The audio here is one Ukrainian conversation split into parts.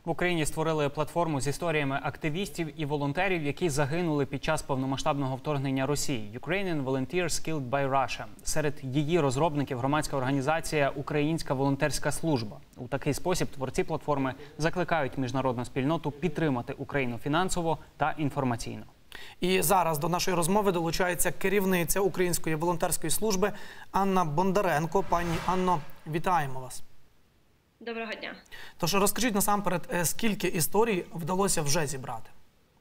В Україні створили платформу з історіями активістів і волонтерів, які загинули під час повномасштабного вторгнення Росії. Ukrainian Volunteers Killed by Russia. Серед її розробників громадська організація «Українська волонтерська служба». У такий спосіб творці платформи закликають міжнародну спільноту підтримати Україну фінансово та інформаційно. І зараз до нашої розмови долучається керівниця Української волонтерської служби Анна Бондаренко. Пані Анно, вітаємо вас. Доброго дня. Тож розкажіть насамперед, скільки історій вдалося вже зібрати?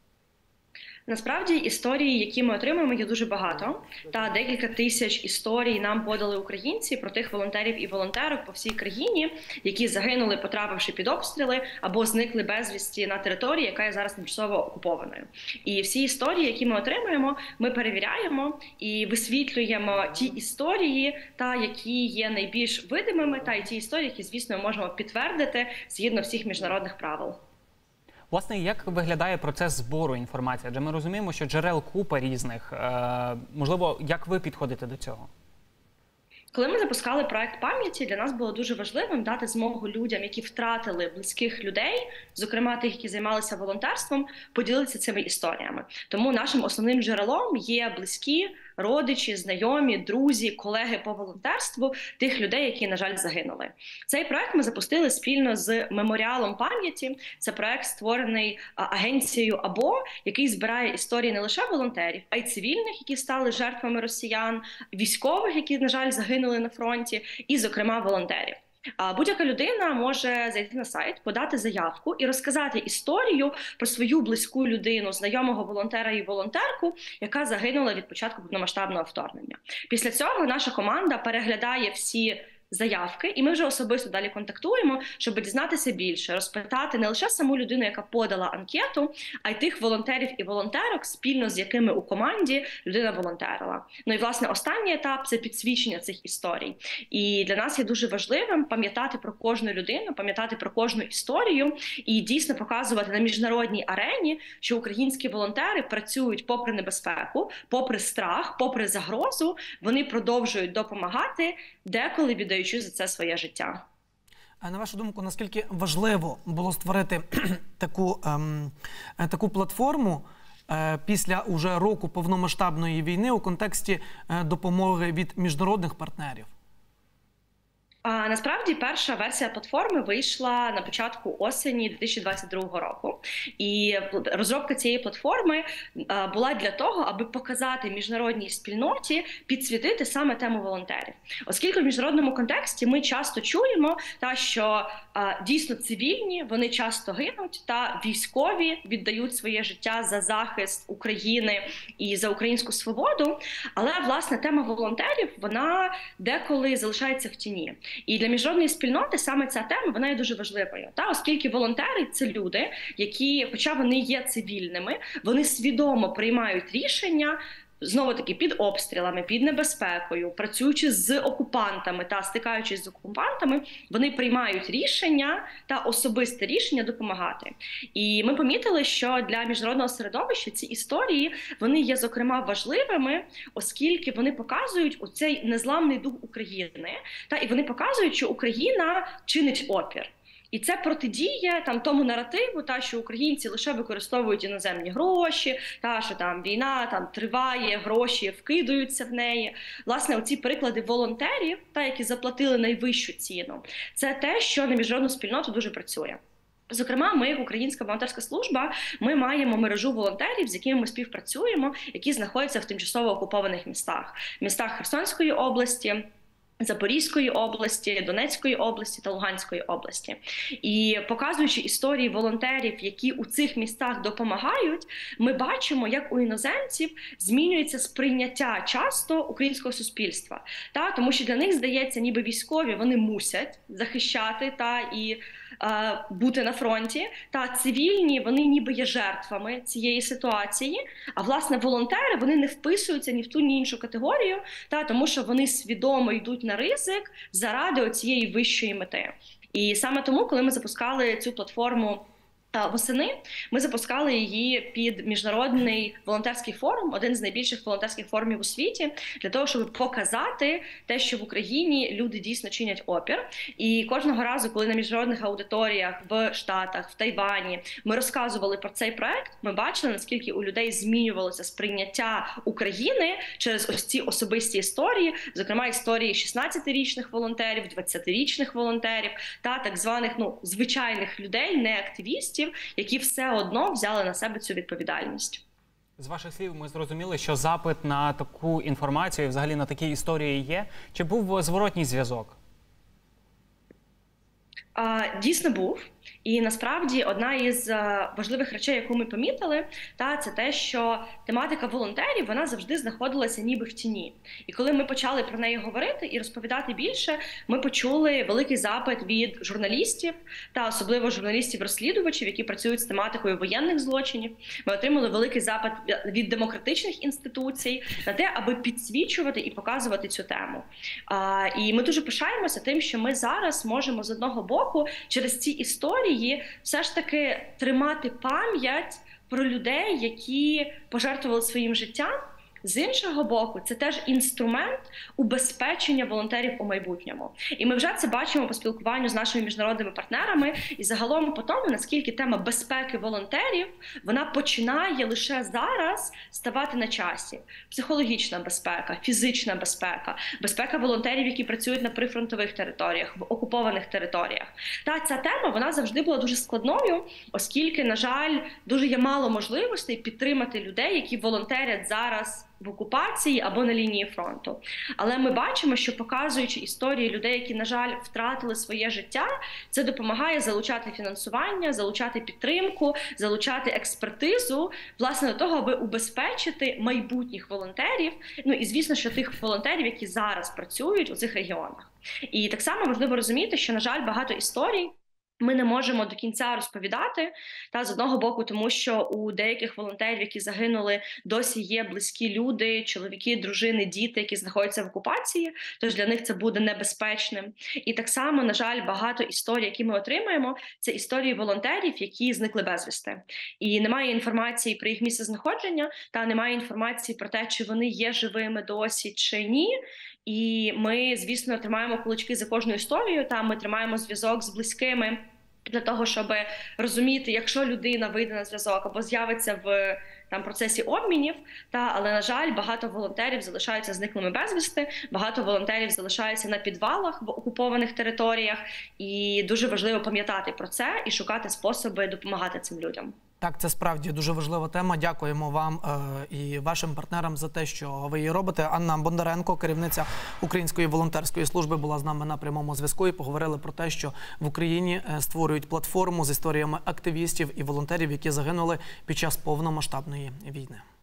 Насправді історії, які ми отримуємо, є дуже багато. Та декілька тисяч історій нам подали українці про тих волонтерів і волонтерок по всій країні, які загинули, потрапивши під обстріли, або зникли безвісті на території, яка є зараз тимчасово окупованою. І всі історії, які ми отримуємо, ми перевіряємо і висвітлюємо ті історії, та які є найбільш видимими, та й ті історії, які, звісно, можемо підтвердити згідно всіх міжнародних правил. Власне, як виглядає процес збору інформації? Адже ми розуміємо, що джерел купа різних. Можливо, як ви підходите до цього? Коли ми запускали проект пам'яті, для нас було дуже важливим дати змогу людям, які втратили близьких людей, зокрема тих, які займалися волонтерством, поділитися цими історіями. Тому нашим основним джерелом є близькі, родичі, знайомі, друзі, колеги по волонтерству тих людей, які, на жаль, загинули. Цей проект ми запустили спільно з меморіалом пам'яті. Це проект, створений агенцією АБО, який збирає історії не лише волонтерів, а й цивільних, які стали жертвами росіян, військових, які, на жаль, загинули на фронті, і, зокрема, волонтерів. Будь-яка людина може зайти на сайт, подати заявку і розказати історію про свою близьку людину, знайомого волонтера і волонтерку, яка загинула від початку повномасштабного вторгнення. Після цього наша команда переглядає всі заявки, і ми вже особисто далі контактуємо, щоб дізнатися більше, розпитати не лише саму людину, яка подала анкету, а й тих волонтерів і волонтерок, спільно з якими у команді людина волонтерила. Ну і, власне, останній етап – це підсвічення цих історій. І для нас є дуже важливим пам'ятати про кожну людину, пам'ятати про кожну історію і дійсно показувати на міжнародній арені, що українські волонтери працюють попри небезпеку, попри страх, попри загрозу, вони продовжують допомагати, деколи віддаючи за це своє життя. На вашу думку, наскільки важливо було створити таку платформу після уже року повномасштабної війни у контексті допомоги від міжнародних партнерів? Насправді, перша версія платформи вийшла на початку осені 2022 року. І розробка цієї платформи була для того, аби показати міжнародній спільноті, підсвітити саме тему волонтерів. Оскільки в міжнародному контексті ми часто чуємо, що дійсно цивільні, вони часто гинуть, та військові віддають своє життя за захист України і за українську свободу. Але, власне, тема волонтерів, вона деколи залишається в тіні. І для міжнародної спільноти саме ця тема, вона є дуже важливою. Оскільки волонтери – це люди, які, хоча вони є цивільними, вони свідомо приймають рішення, знову-таки, під обстрілами, під небезпекою, працюючи з окупантами та стикаючись з окупантами, вони приймають рішення та особисте рішення допомагати. І ми помітили, що для міжнародного середовища ці історії, вони є, зокрема, важливими, оскільки вони показують оцей незламний дух України, і вони показують, що Україна чинить опір. І це протидіє тому наративу, що українці лише використовують іноземні гроші, що війна триває, гроші вкидаються в неї. Власне, оці приклади волонтерів, які заплатили найвищу ціну, це те, що на міжнародну спільноту дуже працює. Зокрема, ми, як Українська волонтерська служба, ми маємо мережу волонтерів, з якими ми співпрацюємо, які знаходяться в тимчасово окупованих містах. Містах Херсонської області, Запорізької області, Донецької області та Луганської області. І показуючи історії волонтерів, які у цих містах допомагають, ми бачимо, як у іноземців змінюється сприйняття часто українського суспільства. Тому що для них, здається, ніби військові, вони мусять захищати і бути на фронті, та цивільні, вони ніби є жертвами цієї ситуації, а, власне, волонтери, вони не вписуються ні в ту, ні іншу категорію, тому що вони свідомо йдуть на ризик заради цієї вищої мети. І саме тому, коли ми запускали цю платформу Восени ми запускали її під міжнародний волонтерський форум, один з найбільших волонтерських форумів у світі, для того, щоб показати те, що в Україні люди дійсно чинять опір. І кожного разу, коли на міжнародних аудиторіях в Штатах, в Тайвані ми розказували про цей проект, ми бачили, наскільки у людей змінювалося сприйняття України через ось ці особисті історії, зокрема історії 16-річних волонтерів, 20-річних волонтерів та так званих звичайних людей, не активістів, які все одно взяли на себе цю відповідальність. З ваших слів ми зрозуміли, що запит на таку інформацію, взагалі на такі історії є. Чи був зворотній зв'язок? Дійсно був. І насправді одна із важливих речей, яку ми помітили, це те, що тематика волонтерів, вона завжди знаходилася ніби в тіні. І коли ми почали про неї говорити і розповідати більше, ми почули великий запит від журналістів, та особливо журналістів-розслідувачів, які працюють з тематикою воєнних злочинів. Ми отримали великий запит від демократичних інституцій на те, аби підсвічувати і показувати цю тему. І ми дуже пишаємося тим, що ми зараз можемо з одного боку через ці історії все ж таки тримати пам'ять про людей, які пожертвували своїм життям. З іншого боку, це теж інструмент убезпечення волонтерів у майбутньому. І ми вже це бачимо по спілкуванню з нашими міжнародними партнерами і загалом по тому, наскільки тема безпеки волонтерів, вона починає лише зараз ставати на часі. Психологічна безпека, фізична безпека, безпека волонтерів, які працюють на прифронтових територіях, в окупованих територіях. Та ця тема, вона завжди була дуже складною, оскільки, на жаль, дуже є мало можливостей підтримати людей, які волонтерять зараз в окупації або на лінії фронту. Але ми бачимо, що показуючи історії людей, які, на жаль, втратили своє життя, це допомагає залучати фінансування, залучати підтримку, залучати експертизу, власне, до того, аби убезпечити майбутніх волонтерів, і, звісно, що тих волонтерів, які зараз працюють у цих регіонах. І так само важливо розуміти, що, на жаль, багато історій ми не можемо до кінця розповідати, з одного боку, тому що у деяких волонтерів, які загинули, досі є близькі люди, чоловіки, дружини, діти, які знаходяться в окупації, тож для них це буде небезпечним. І так само, на жаль, багато історій, які ми отримаємо, це історії волонтерів, які зникли безвісти. І немає інформації про їх місце знаходження, немає інформації про те, чи вони є живими досі, чи ні. І ми, звісно, тримаємо кулачки за кожну історію, ми тримаємо зв'язок з близькими для того, щоб розуміти, якщо людина вийде на зв'язок або з'явиться в процесі обмінів, але, на жаль, багато волонтерів залишаються зниклими безвісти, багато волонтерів залишаються на підвалах в окупованих територіях, і дуже важливо пам'ятати про це і шукати способи допомагати цим людям. Так, це справді дуже важлива тема. Дякуємо вам і вашим партнерам за те, що ви її робите. Анна Бондаренко, керівниця Української волонтерської служби, була з нами на прямому зв'язку і поговорили про те, що в Україні створюють платформу з історіями активістів і волонтерів, які загинули під час повномасштабної війни.